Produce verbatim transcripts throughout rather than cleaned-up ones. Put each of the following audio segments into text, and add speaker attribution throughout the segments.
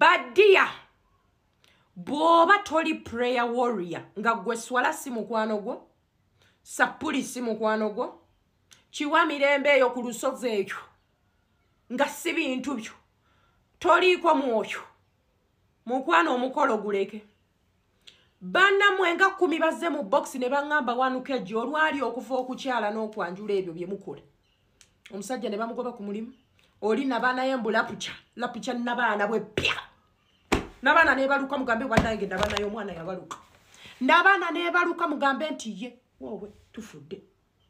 Speaker 1: badia boba toli prayer warrior nga gwe swala si mukwano gwo sapuli si mukwano gwo chiwa mirembe eyo ku lusozi ekyo nga si bintu byo toliiko mwoyo mukwano omukolo guleke bana mwenga kumi bazze mu box ne bangamba wanuke jjo olwali okufa okukyala n'okwanjula ebyo bye mukola omusajja ne bamugoba ku mulimu oli nabana yembu lapucha lapucha nabana bwe pya nabana ne baluka mugambe bwanange nabana yo mwana yabaluka nabana ne baluka mugambe nti ye wowe tufudde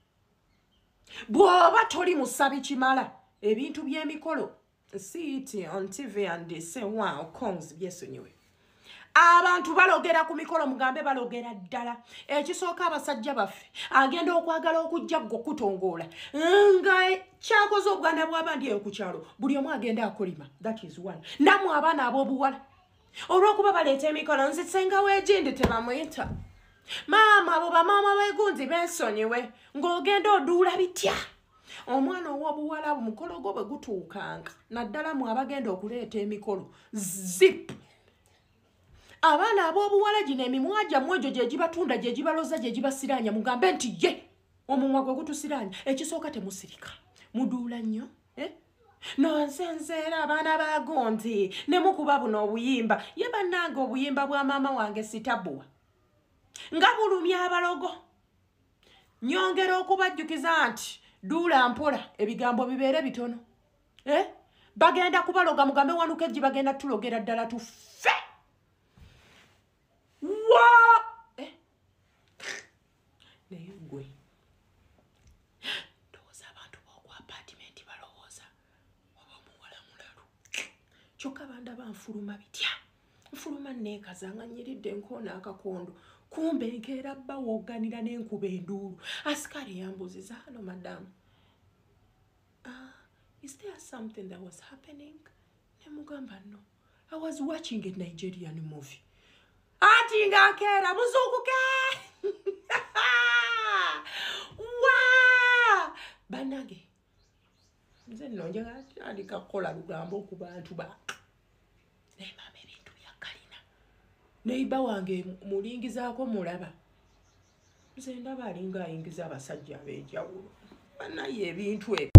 Speaker 1: bwoba toli musabi kimala ebintu by'emikolo see it on T V and they say wow kongs byesonyiwe abantu balogera ku mikolo mugambe balogera ddala ekisooka abasajja baffe agenda okwagala okujja ggo kutongola nga kyakoze obuganda bw'abandi eyo ku kyalo buli omu agenda akolima that is one namwe abaana ab'obuwala olw'okuba baleeta emikolo nzisenga weegindi tebamuyita maama abo bamaama beegunzi beesonyiwe ng'ogenda oduula bitya omwana ow'obuwala omukolo gwo bwe gutuukanga naddala mu abagenda okuleeta emikolo zip abaana ab'obuwala gino emimwa gyammwe egyo gye gibatunda gye gibaloza gye gibasiranya mugambe nti ye omumwa gwe gutusiranya ekisooka temusirika muduula nnyo eh? nonsenzeera abaana bagonzi ne mukuba buno obuyimba ye bannange obuyimba bwa maama wange sitabuwa nga bulumya abalogo nyongera okubajjukiza nti duula mpola ebigambo bibeere bitono eh? bagenda kubaloga mugambe wanuka eggi bagenda tulogera ddala tufe wa eh? naye gwe ndowooza abantu b'oku apartment balowooza oba omuwala mulalu kyokka banda banfuluma bitya nfuluma neekazanga nyiridde nkoona akakondo kumbe nkeera bba wogganira n'enkuba enduulu asikale yambuziza hano madamu uh, is there something that was happening nemugamba no I was watching a Nigerian movie ati nga nkeera muzuukuke wa banage nze nno njagala tandika kukola lugambo ku bantu ba naye maama ebintu byakalina neiba wange mulingizaako mulaba nze ndaba alinga ayingiza abasajja ab'enjawulo banaye ebintu ebyo